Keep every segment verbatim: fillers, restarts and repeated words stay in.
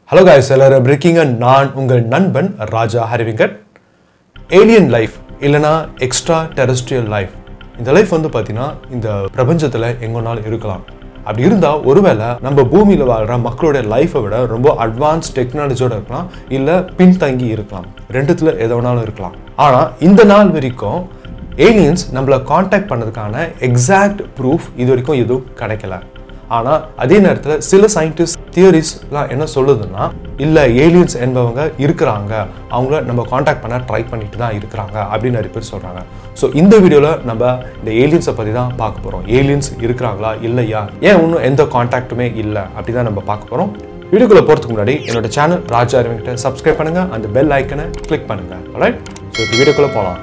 Hello guys, எல்லாரும் breaking and நான் உங்கள் நண்பன் ராஜா HariVenkat. Alien life இல்லனா extra terrestrial life. இந்த லைஃப் வந்து பாத்தீங்கன்னா இந்த பிரபஞ்சத்துல எங்கனாலும் இருக்கலாம். அப்படி இருந்தா ஒருவேளை நம்ம பூமியில வாழ்ற மக்களோட லைஃபை விட ரொம்ப அட்வான்ஸ் டெக்னாலஜியோட இருக்கலாம் இல்ல பின்தங்கி இருக்கலாம். ரெண்டுத்துல எதனாலும் இருக்கலாம். ஆனா இந்த நாள் வரைக்கும் aliens நம்மள கான்டாக்ட் பண்ணதுக்கான எக்ஸாக்ட் ப்ரூஃப் இது வரைக்கும் எதுவும் கிடைக்கல. ஆனா அதே நேரத்துல சில சயின்டிஸ்ட் தியரிஸ்லாம் என்ன சொல்லுதுன்னா இல்ல ஏலியன்ஸ் என்பவங்க இருக்கிறாங்க, அவங்கள நம்ம கான்டாக்ட் பண்ண ட்ரை பண்ணிட்டு தான் இருக்கிறாங்க அப்படின்னு நிறைய பேர் சொல்றாங்க. ஸோ இந்த வீடியோல நம்ம இந்த ஏலியன்ஸை பத்தி தான் பார்க்க போறோம். ஏலியன்ஸ் இருக்கிறாங்களா இல்லையா, ஏன் இன்னும் எந்த கான்டாக்டுமே இல்லை அப்படிதான் நம்ம பார்க்க போறோம். வீடியோக்குள்ள போறதுக்கு முன்னாடி என்னோட சேனல் ராஜா HariVenkat சப்ஸ்கிரைப் பண்ணுங்க, அந்த பெல் ஐக்கனை கிளிக் பண்ணுங்க. ஆல்ரைட், ஸோ இப்போ வீடியோக்குள்ள போகலாம்.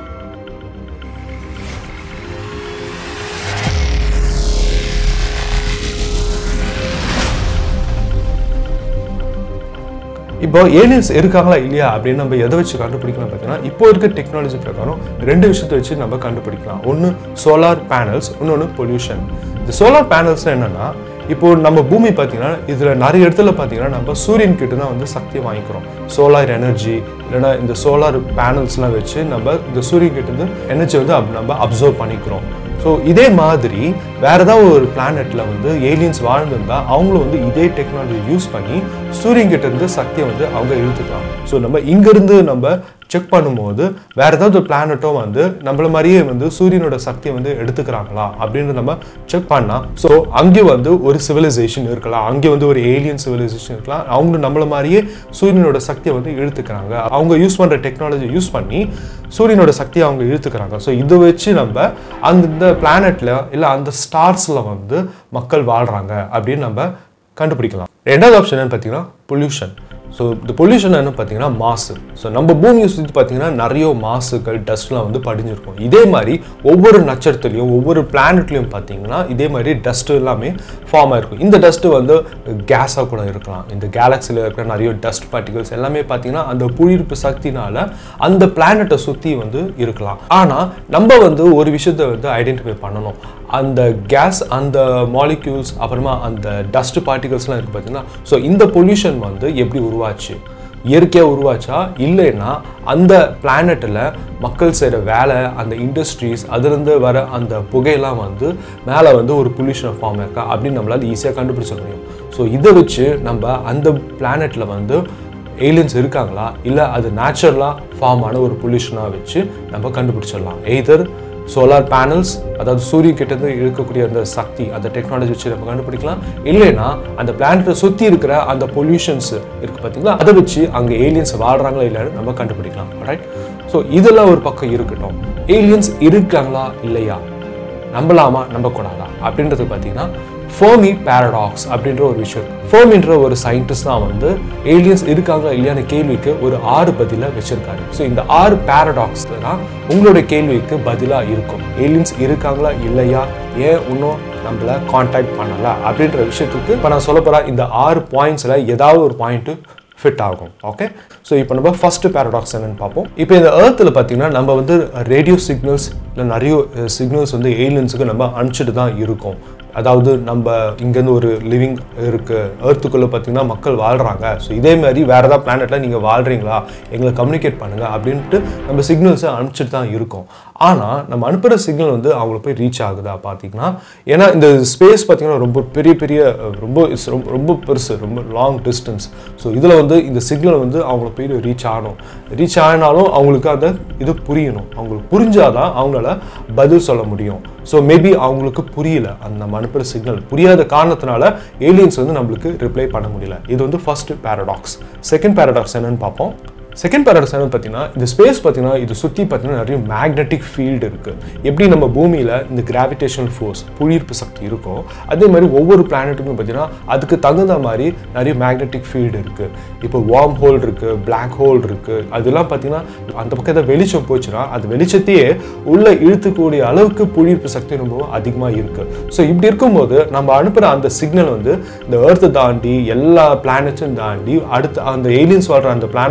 இப்போ ஏலியன்ஸ் இருக்காங்களா இல்லையா அப்படின்னு நம்ம எதை வச்சு கண்டுபிடிக்கலாம் பார்த்தீங்கன்னா, இப்போ இருக்க டெக்னாலஜி பிரகாரம் ரெண்டு விஷயத்தை வச்சு நம்ம கண்டுபிடிக்கலாம். ஒன்று சோலார் பேனல்ஸ், இன்னொன்று பொல்யூஷன். இந்த சோலார் பேனல்ஸ் என்னன்னா, இப்போ நம்ம பூமி பார்த்தீங்கன்னா இதில் நிறைய இடத்துல பார்த்தீங்கன்னா நம்ம சூரியன் கிட்ட தான் வந்து சக்தியை வாங்கிக்கிறோம். சோலார் எனர்ஜி இல்லைன்னா இந்த சோலார் பேனல்ஸ்லாம் வச்சு நம்ம இந்த சூரியன் கிட்ட இருந்து எனர்ஜி வந்து நம்ம அப்சர்வ் பண்ணிக்கிறோம். ஸோ இதே மாதிரி வேற ஏதாவது ஒரு பிளானெட்ல வந்து ஏலியன்ஸ் வாழ்ந்துருந்தா அவங்களும் வந்து இதே டெக்னாலஜி யூஸ் பண்ணி சூரியன் கிட்ட இருந்து சக்தியை வந்து அவங்க இழுத்துக்கலாம். ஸோ நம்ம இங்கிருந்து நம்ம செக் பண்ணும்போது வேற ஏதாவது ஒரு பிளானட்டும் வந்து நம்மள மாதிரியே வந்து சூரியனோட சக்தியை வந்து எடுத்துக்கிறாங்களா அப்படின்னு நம்ம செக் பண்ணா, ஸோ அங்கே வந்து ஒரு சிவிலைசேஷன் இருக்கலாம், அங்கே வந்து ஒரு ஏலியன் சிவிலைசேஷன் இருக்கலாம். அவங்க நம்மள மாதிரியே சூரியனோட சக்தியை வந்து இழுத்துக்கிறாங்க. அவங்க யூஸ் பண்ற டெக்னாலஜி யூஸ் பண்ணி சூரியனோட சக்தியை அவங்க இழுத்துக்கிறாங்க. ஸோ இதை வச்சு நம்ம அந்த பிளானட்ல இல்லை அந்த ஸ்டார்ஸ்ல வந்து மக்கள் வாழ்றாங்க அப்படின்னு நம்ம கண்டுபிடிக்கலாம். ரெண்டாவது ஆப்ஷன் என்னன்னு பார்த்தீங்கன்னா பொல்யூஷன். ஸோ இந்த பொல்யூஷன் என்ன பார்த்தீங்கன்னா மாசு. ஸோ நம்ம பூமியை சுற்றி பார்த்தீங்கன்னா நிறைய மாசுகள் டஸ்ட்லாம் வந்து படிஞ்சிருக்கும். இதே மாதிரி ஒவ்வொரு நட்சத்திரத்துலையும் ஒவ்வொரு பிளானட்லையும் பார்த்தீங்கன்னா இதே மாதிரி டஸ்ட் எல்லாமே ஃபார்ம் ஆயிருக்கும். இந்த டஸ்ட் வந்து கேஸாக கூட இருக்கலாம். இந்த கேலக்சியில் இருக்கிற நிறைய டஸ்ட் பார்ட்டிகல்ஸ் எல்லாமே பார்த்தீங்கன்னா அந்த புவியீர்ப்பு சக்தினால அந்த பிளானட்டை சுற்றி வந்து இருக்கலாம். ஆனால் நம்ம வந்து ஒரு விஷயத்தை வந்து ஐடென்டிஃபை பண்ணணும். அந்த கேஸ், அந்த மாலிக்யூல்ஸ், அப்புறமா அந்த டஸ்ட் பார்ட்டிகல்ஸ்லாம் இருக்குது பார்த்தீங்கன்னா, ஸோ இந்த பொல்யூஷன் வந்து எப்படி உருவாச்சு, இயற்கையாக உருவாச்சா இல்லைன்னா அந்த பிளானட்டில் மக்கள் செய்கிற வேலை, அந்த இண்டஸ்ட்ரீஸ், அதுலேருந்து வர அந்த புகையெல்லாம் வந்து மேலே வந்து ஒரு பொல்யூஷனை ஃபார்ம் இருக்கா அப்படின்னு நம்மளால் ஈஸியாக கண்டுபிடிச்ச முடியும். ஸோ இதை வச்சு நம்ம அந்த பிளானட்டில் வந்து ஏலியன்ஸ் இருக்காங்களா இல்லை அது நேச்சுரலாக ஃபார்ம் ஆன ஒரு பொல்யூஷனாக வச்சு நம்ம கண்டுபிடிச்சிடலாம். எய்தர் சோலார் பேனல்ஸ், அதாவது சூரியன் கிட்ட இருந்து இருக்கக்கூடிய அந்த சக்தி, அந்த டெக்னாலஜி வச்சு நம்ம கண்டுபிடிக்கலாம். இல்லைன்னா அந்த பிளானட்டை சுற்றி இருக்கிற அந்த பொல்யூஷன்ஸ் இருக்கு பார்த்தீங்களா, அதை வச்சு அங்கே ஏலியன்ஸ் வாழ்றாங்களா இல்லைன்னு நம்ம கண்டுபிடிக்கலாம். ரைட், ஸோ இதெல்லாம் ஒரு பக்கம் இருக்கட்டும். ஏலியன்ஸ் இருக்காங்களா இல்லையா, நம்பலாமா நம்பக்கூடாதா அப்படின்றது பார்த்தீங்கன்னா ஃபெர்மி பேரடாக்ஸ் அப்படின்ற ஒரு விஷயம். ஃபெர்மின்ற ஒரு சயின்டிஸ்ட் தான் வந்து ஏலியன்ஸ் இருக்காங்களா இல்லையான கேள்விக்கு ஒரு ஆறு பதில வச்சிருக்காரு. ஸோ இந்த ஆறு பேரடாக்ஸ் தான் உங்களுடைய கேள்விக்கு பதிலாக இருக்கும். ஏலியன்ஸ் இருக்காங்களா இல்லையா, ஏன் இன்னும் நம்மள கான்டாக்ட் பண்ணல அப்படின்ற விஷயத்துக்கு இப்போ நான் சொல்ல போற இந்த ஆறு பாயிண்ட்ஸ்ல ஏதாவது ஒரு பாயிண்ட் ஃபிட் ஆகும். ஓகே, ஸோ இப்போ நம்ம ஃபர்ஸ்ட் பேரடாக்ஸ் என்னன்னு பார்ப்போம். இப்போ இந்த எர்த்தில் பார்த்தீங்கன்னா நம்ம வந்து ரேடியோ சிக்னல்ஸ் இல்லை நிறைய சிக்னல்ஸ் வந்து ஏலியன்ஸுக்கு நம்ம அனுப்பிச்சிட்டு தான் இருக்கோம். அதாவது நம்ம இங்கேருந்து ஒரு லிவிங் இருக்குது, எர்த்துக்குள்ளே பார்த்தீங்கன்னா மக்கள் வாழ்கிறாங்க. ஸோ இதே மாதிரி வேறு ஏதாவது பிளானெட்டில் நீங்கள் வாழ்கிறீங்களா, எங்களை கம்யூனிகேட் பண்ணுங்கள் அப்படின்ட்டு நம்ம சிக்னல்ஸை அனுப்பிச்சிட்டு தான் இருக்கோம். ஆனால் நம்ம அனுப்புகிற சிக்னல் வந்து அவங்கள போய் ரீச் ஆகுதா பார்த்தீங்கன்னா, ஏன்னா இந்த ஸ்பேஸ் பார்த்தீங்கன்னா ரொம்ப பெரிய பெரிய ரொம்ப ரொம்ப ரொம்ப பெருசு, ரொம்ப லாங் டிஸ்டன்ஸ். ஸோ இதில் வந்து இந்த சிக்னல் வந்து அவங்கள போய் ரீச் ஆகணும். ரீச் ஆகினாலும் அவங்களுக்கு அந்த இது புரியணும். அவங்களுக்கு புரிஞ்சாதான் அவங்களால பதில் சொல்ல முடியும். ஸோ மேபி அவங்களுக்கு புரியல, அந்த நம்ம அனுப்புகிற சிக்னல் புரியாத காரணத்தினால ஏலியன்ஸ் வந்து நம்மளுக்கு ரிப்ளை பண்ண முடியல. இது வந்து ஃபர்ஸ்ட் பேரடாக்ஸ். செகண்ட் பேரடாக்ஸ் என்னன்னு பார்ப்போம். செகண்ட் பேரடாக்ஸ் என்னன்னு பார்த்தீங்கன்னா, இந்த ஸ்பேஸ் பார்த்தீங்கன்னா இது சுற்றி பார்த்தீங்கன்னா நிறைய மேக்னெட்டிக் ஃபீல்டு இருக்குது. எப்படி நம்ம பூமியில் இந்த கிராவிடேஷனல் ஃபோர்ஸ், புவியீர்ப்பு சக்தி இருக்கோ, அதே மாதிரி ஒவ்வொரு பிளானட்டுக்கும் பார்த்தீங்கன்னா அதுக்கு தகுந்த மாதிரி நிறைய மேக்னெட்டிக் ஃபீல்டு இருக்குது. இப்போ வார்ம் ஹோல் இருக்குது, பிளாக் ஹோல் இருக்குது. அதெல்லாம் பார்த்தீங்கன்னா அந்த பக்கம் ஏதாவது வெளிச்சம் போச்சுன்னா அது வெளிச்சத்தையே உள்ள இழுத்துக்கூடிய அளவுக்கு புவியீர்ப்பு சக்தி ரொம்ப அதிகமாக இருக்குது. ஸோ இப்படி இருக்கும்போது நம்ம அனுப்புகிற அந்த சிக்னல் வந்து இந்த எர்த்தை தாண்டி எல்லா பிளானட்ஸும் தாண்டி அடுத்து அந்த ஏலியன்ஸ் வாழ்கிற அந்த பிளானட்டை போய் ரீச்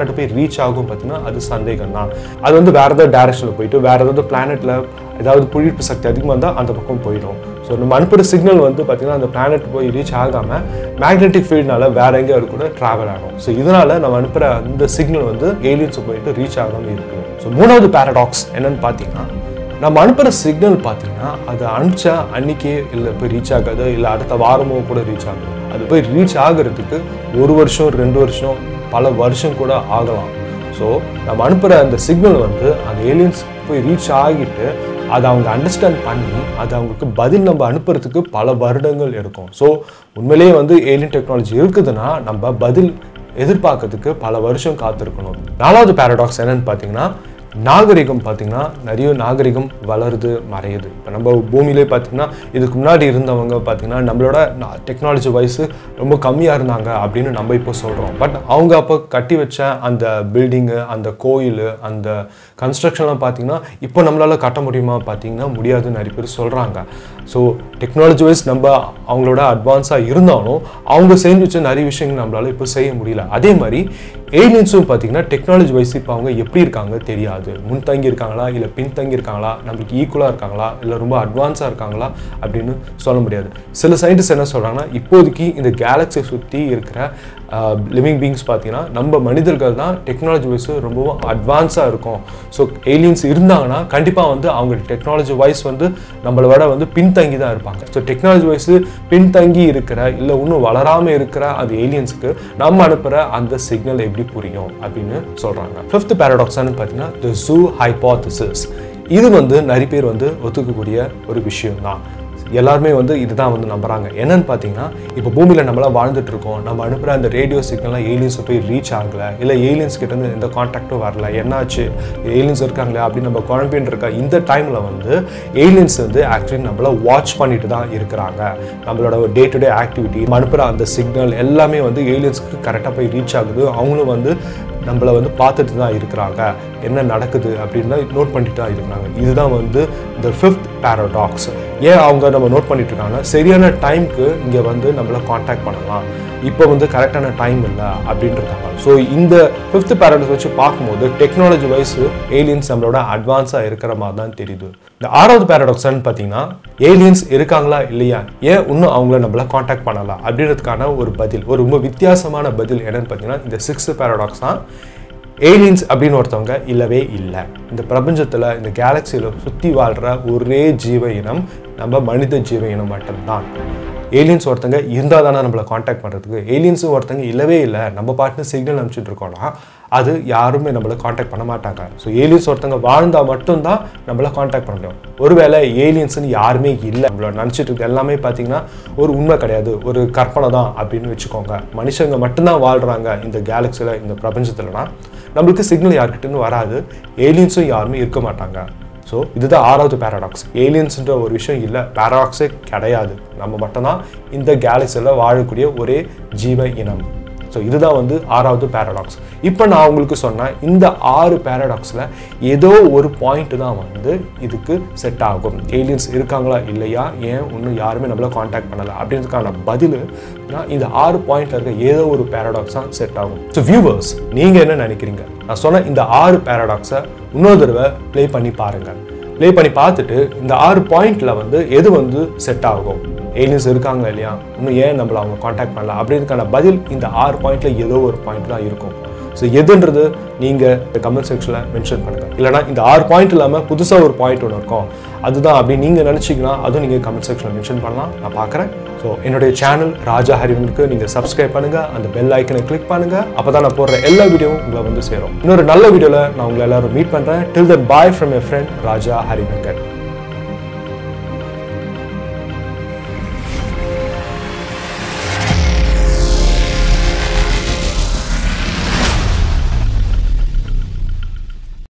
ரீச் ஆகும் பார்த்தீங்கன்னா அது சந்தேகம் தான். அது வந்து வேற ஏதாவது டைரக்ஷனில் போயிட்டு வேற ஏதாவது பிளானெட்டில் ஏதாவது புவியீர்ப்பு சக்தி அதிகமாக இருந்தால் அந்த பக்கம் போயிடும். ஸோ நம்ம அனுப்புகிற சிக்னல் வந்து பார்த்தீங்கன்னா அந்த பிளானெட் போய் ரீச் ஆகாமல் மேக்னெட்டிக் ஃபீல்ட்னால வேற எங்கேயாவது கூட ட்ராவல் ஆகும். ஸோ இதனால நம்ம அனுப்புகிற அந்த சிக்னல் வந்து ஏலியன்ஸை போயிட்டு ரீச் ஆகாமல் இருக்குது. ஸோ மூணாவது பேரடாக்ஸ் என்னன்னு பார்த்தீங்கன்னா, நம்ம அனுப்புகிற சிக்னல் பார்த்தீங்கன்னா அது அனுப்பிச்சா அன்னைக்கே இல்லை போய் ரீச் ஆகாது, இல்லை அடுத்த வாரமோ கூட ரீச் ஆகுது. அது போய் ரீச் ஆகிறதுக்கு ஒரு வருஷம் ரெண்டு வருஷம் பல வருஷம் கூட ஆகலாம். ஸோ நம்ம அனுப்புகிற அந்த சிக்னல் வந்து அந்த ஏலியன்ஸ் போய் ரீச் ஆகிட்டு அதை அவங்க அண்டர்ஸ்டாண்ட் பண்ணி அது அவங்களுக்கு பதில் நம்ம அனுப்புறதுக்கு பல வருடங்கள் எடுக்கும். ஸோ உண்மையிலேயே வந்து ஏலியன் டெக்னாலஜி இருக்குதுன்னா நம்ம பதில் எதிர்பார்க்கறதுக்கு பல வருஷம் காத்திருக்கணும். நாலாவது பேரடாக்ஸ் என்னன்னு பார்த்தீங்கன்னா, நாகரிகம் பார்த்தீங்கன்னா நிறைய நாகரிகம் வளருது மறையுது. இப்போ நம்ம பூமியிலே பார்த்தீங்கன்னா இதுக்கு முன்னாடி இருந்தவங்க பார்த்தீங்கன்னா நம்மளோட டெக்னாலஜி வைஸு ரொம்ப கம்மியாக இருந்தாங்க அப்படின்னு நம்ம இப்போ சொல்கிறோம். பட் அவங்க அப்போ கட்டி வச்ச அந்த பில்டிங்கு, அந்த கோயில், அந்த கன்ஸ்ட்ரக்ஷன்லாம் பார்த்தீங்கன்னா இப்போ நம்மளால் கட்ட முடியுமா பார்த்தீங்கன்னா முடியாதுன்னு நிறைய பேர் சொல்கிறாங்க. ஸோ டெக்னாலஜி வைஸ் நம்ம அவங்களோட அட்வான்ஸாக இருந்தாலும் அவங்க செஞ்சு வச்ச நிறைய விஷயங்கள் நம்மளால இப்போ செய்ய முடியல. அதே மாதிரி ஏலியன்ஸும் பார்த்தீங்கன்னா டெக்னாலஜி வைஸ் இப்போ அவங்க எப்படி இருக்காங்க தெரியாது. முன்தங்கி இருக்காங்களா இல்லை பின்தங்கி இருக்காங்களா, நம்மளுக்கு ஈக்குவலாக இருக்காங்களா இல்லை ரொம்ப அட்வான்ஸாக இருக்காங்களா அப்படின்னு சொல்ல முடியாது. சில சயின்டிஸ்ட் என்ன சொல்கிறாங்கன்னா, இப்போதைக்கு இந்த கேலக்ஸியை சுற்றி இருக்கிற லிவிங் பீங்ஸ் பார்த்தீங்கன்னா நம்ம மனிதர்கள் தான் டெக்னாலஜி வைஸ் ரொம்பவும் அட்வான்ஸாக இருக்கும். ஸோ ஏலியன்ஸ் இருந்தாங்கன்னா கண்டிப்பாக வந்து அவங்க டெக்னாலஜி வைஸ் வந்து நம்மளை விட வந்து பின்தங்கி தான் இருப்பாங்க. ஸோ டெக்னாலஜி வைஸ் பின்தங்கி இருக்கிற இல்லை இன்னும் வளராமல் இருக்கிற அந்த ஏலியன்ஸுக்கு நம்ம அனுப்புகிற அந்த சிக்னல் எப்படி புரியும் அப்படின்னு சொல்கிறாங்க. ஃபிஃப்த் பேரடாக்ஸ்னு பார்த்தீங்கன்னா தி ஜூ ஹைபோதசிஸ். இது வந்து நிறைய பேர் வந்து ஒத்துக்கக்கூடிய ஒரு விஷயம் தான். எல்லாருமே வந்து இதுதான் வந்து நம்புறாங்க. என்னன்னு பார்த்தீங்கன்னா, இப்போ பூமியில் நம்மளாம் வாழ்ந்துட்டு இருக்கோம், நம்ம அனுப்புகிற அந்த ரேடியோ சிக்னல்லாம் ஏலியன்ஸ் போய் ரீச் ஆகலை, இல்லை ஏலியன்ஸ் கிட்ட இருந்து எந்த கான்டாக்டும் வரல, என்னாச்சு ஏலியன்ஸ் இருக்காங்களே அப்படின்னு நம்ம குழம்பின்னு இருக்க இந்த டைமில் வந்து ஏலியன்ஸ் வந்து ஆக்சுவலி நம்மள வாட்ச் பண்ணிட்டு தான் இருக்கிறாங்க. நம்மளோட டே டு டே ஆக்டிவிட்டி, அனுப்புகிற அந்த சிக்னல் எல்லாமே வந்து ஏலியன்ஸ்க்கு கரெக்டாக போய் ரீச் ஆகுது. அவங்களும் வந்து நம்மளை வந்து பார்த்துட்டு தான் இருக்கிறாங்க, என்ன நடக்குது அப்படின்னு நோட் பண்ணிட்டு தான் இருக்கிறாங்க. இதுதான் வந்து இந்த ஃபிஃப்த் பேரடாக்ஸ். ஏன் அவங்க நம்ம நோட் பண்ணிட்டு இருக்காங்க, சரியான டைமுக்கு இங்கே வந்து நம்மளை காண்டாக்ட் பண்ணலாம், இப்போ வந்து கரெக்டான டைம் இல்லை அப்படின்றாங்க. ஸோ இந்த ஃபிஃப்த் பேரடாக்ஸ் வச்சு பார்க்கும்போது டெக்னாலஜி வைஸ் ஏலியன்ஸ் நம்மளோட அட்வான்ஸாக இருக்கிற மாதிரி தான் தெரியுது. இந்த ஆறாவது பேரடாக்ஸ்ன்னு பார்த்தீங்கன்னா, ஏலியன்ஸ் இருக்காங்களா இல்லையா, ஏன் இன்னும் அவங்கள நம்மள காண்டாக்ட் பண்ணலாம் அப்படின்றதுக்கான ஒரு பதில், ஒரு ரொம்ப வித்தியாசமான பதில் என்னன்னு பார்த்தீங்கன்னா இந்த சிக்ஸ்த் பேரடாக்ஸ் தான். ஏலியன்ஸ் அப்படின்னு ஒருத்தவங்க இல்லவே இல்லை. இந்த பிரபஞ்சத்தில் இந்த கேலக்சியில் சுற்றி வாழ்கிற ஒரே ஜீவ இனம் நம்ம மனித ஜீவ இனம் மட்டும்தான். ஏலியன்ஸ் ஒருத்தங்க இருந்தால் தானே நம்மளை காண்டாக்ட் பண்ணுறதுக்கு. ஏலியன்ஸும் ஒருத்தங்க இல்லவே இல்லை, நம்ம பாட்டுன்னு சிக்னல் அனுப்பிச்சிட்டு இருக்கோம்னா அது யாருமே நம்மளை காண்டாக்ட் பண்ண மாட்டாங்க. ஸோ ஏலியன்ஸ் ஒருத்தங்க வாழ்ந்தால் மட்டும்தான் நம்மளை காண்டாக்ட் பண்ண முடியும். ஒருவேளை ஏலியன்ஸ்னு யாருமே இல்லை, நம்மளோட நினச்சிட்டு இருக்கு எல்லாமே பார்த்தீங்கன்னா ஒரு உண்மை கிடையாது, ஒரு கற்பனை தான் அப்படின்னு வச்சுக்கோங்க. மனுஷங்க மட்டும்தான் வாழ்கிறாங்க இந்த கேலக்சியில், இந்த பிரபஞ்சத்துலனா நம்மளுக்கு சிக்னல் யார்கிட்டன்னு வராது, ஏலியன்ஸும் யாருமே இருக்க மாட்டாங்க. ஸோ இதுதான் ஆறாவது பேரடாக்ஸ். ஏலியன்ஸ்ன்ற ஒரு விஷயம் இல்லை, பேரடாக்ஸே கிடையாது, நம்ம மட்டும்தான் இந்த கேலக்சியில் வாழக்கூடிய ஒரே ஜீவ இனம். ஸோ இதுதான் வந்து ஆறாவது பேரடாக்ஸ். இப்போ நான் உங்களுக்கு சொன்னேன் இந்த ஆறு பேரடாக்ஸில் ஏதோ ஒரு பாயிண்ட் தான் வந்து இதுக்கு செட் ஆகும். ஏலியன்ஸ் இருக்காங்களா இல்லையா, ஏன் இன்னும் யாருமே நம்மள காண்டாக்ட் பண்ணலை அப்படின்றதுக்கான பதில் இந்த ஆறு பாயிண்ட்ல இருக்க ஏதோ ஒரு பேரடாக்ஸ் தான் செட் ஆகும். ஸோ வியூவர்ஸ், நீங்கள் என்ன நினைக்கிறீங்க? நான் சொன்ன இந்த ஆறு பேரடாக்ஸை இன்னொரு தடவை ப்ளே பண்ணி பாருங்கள். ப்ளே பண்ணி பார்த்துட்டு இந்த ஆறு பாயிண்ட்ல வந்து எது வந்து செட் ஆகும், ஏலியன்ஸ் இருக்காங்க இல்லையா, இன்னும் ஏன் நம்மளை அவங்க காண்டாக்ட் பண்ணலாம் அப்படின்றதுக்கான பதில் இந்த ஆறு பாயிண்ட்ல ஏதோ ஒரு பாயிண்ட் தான் இருக்கும். ஸோ எதுன்றது நீங்கள் இந்த கமெண்ட் செக்ஷனில் மென்ஷன் பண்ணுங்கள். இல்லைனா இந்த ஆறு பாயிண்ட் இல்லாமல் புதுசாக ஒரு பாயிண்ட் ஒன்று இருக்கும் அதுதான் அப்படின்னு நீங்கள் நினச்சிங்கன்னா அதுவும் நீங்கள் கமெண்ட் செக்ஷனில் மென்ஷன் பண்ணலாம், நான் பார்க்குறேன். ஸோ என்னுடைய சேனல் ராஜா ஹரிவனுக்கு நீங்கள் சப்ஸ்கிரைப் பண்ணுங்கள், அந்த பெல் ஐக்கனை கிளிக் பண்ணுங்கள், அப்போ தான் நான் போடுற எல்லா வீடியோவும் உங்களை வந்து சேரும். இன்னொரு நல்ல வீடியோவில் நான் உங்களை எல்லாரும் மீட் பண்ணுறேன். Till then bye from my friend Raja ஹரிவன்கட்.